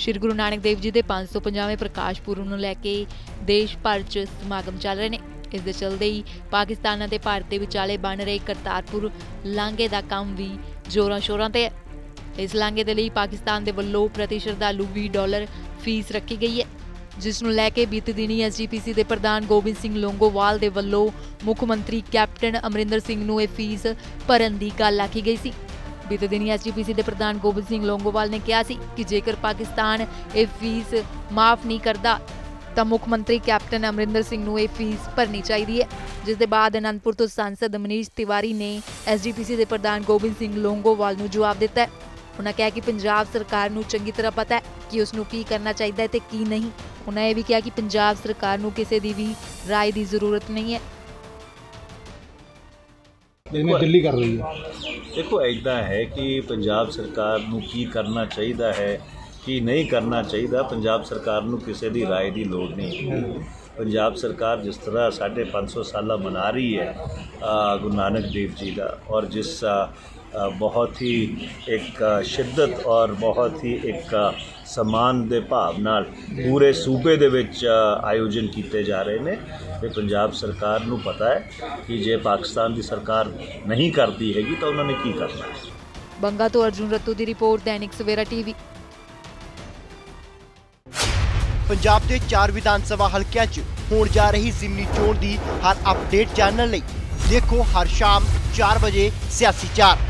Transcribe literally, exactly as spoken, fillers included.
श्री गुरु नानक देव जी के पाँच सौ पचासवें प्रकाश पुरब नूं लैके देश भर च समागम चल रहे हैं। इस दे चलते ही पाकिस्तान और भारत के विचाले बन रहे करतारपुर लांघे का काम भी जोरों शोरों से है। इस लांघे के लिए पाकिस्तान के वलों प्रति श्रद्धालु बीस डॉलर फीस रखी गई है, जिसनूं लैके बीते दिनी एस जी पी सी के प्रधान गोबिंद सिंह लोंगोवाल के वलों मुख मंत्री कैप्टन अमरिंदर सिंह नूं यह फीस भरन की गल आखी गई सी। बीते दिनी एस जी पी सी के प्रधान गोबिंद सिंह लोंगोवाल ने कहा सी कि जेकर पाकिस्तान ये फीस माफ़ नहीं करता तो मुख मंत्री कैप्टन अमरिंदर सिंह नूं यह फीस भरनी चाहिए है। जिस दे बाद आनंदपुर तो सांसद मनीष तिवारी ने एस जी पी सी के प्रधान गोबिंद सिंह लोंगोवाल नूं जवाब दिता है। उन्होंने कहा कि पंजाब सरकार नूं चंगी तरह पता है कि उसनूं की करना चाहिए ते की नहीं। उन्होंने यह भी कहा कि पंजाब सरकार नूं किसी दी भी राय की जरूरत नहीं है। दिल्ली कर रही है। देखो इदा है कि पंजाब सरकार नूं की करना चाहिए है कि नहीं करना चाहिए। पंजाब सरकार नूं किसी की राय की लोड़ नहीं। पंजाब सरकार जिस तरह साढ़े पाँच सौ साल मना रही है गुरु नानक देव जी का, और जिस बहुत ही एक शिद्दत और बहुत ही एक समान दे भाव नाल पूरे सूबे दे विच आयोजन किए जा रहे हैं। तो पंजाब सरकार नूं पता है कि जे पाकिस्तान की सरकार नहीं करती हैगी तो उन्होंने की करना है। बंगा तो अर्जुन रत्तू की रिपोर्ट, दैनिक सवेरा टीवी। पंजाब के चार विधान सभा हल्कियां च होण जा रही जिमनी चोण की हर अपडेट जानने लई देखो हर शाम चार बजे सियासी चार।